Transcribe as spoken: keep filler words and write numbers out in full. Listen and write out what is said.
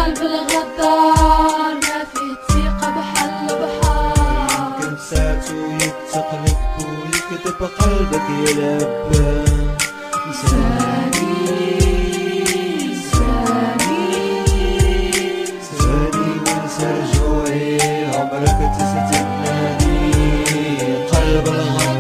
قلب الغدار ما فيه ثقة بحال البحر. يمكن ساعتو يتقلب ويكذب قلبك يلعب. ساني ساني ساني وانسى رجوعي عمرك تستناني قلب الغدار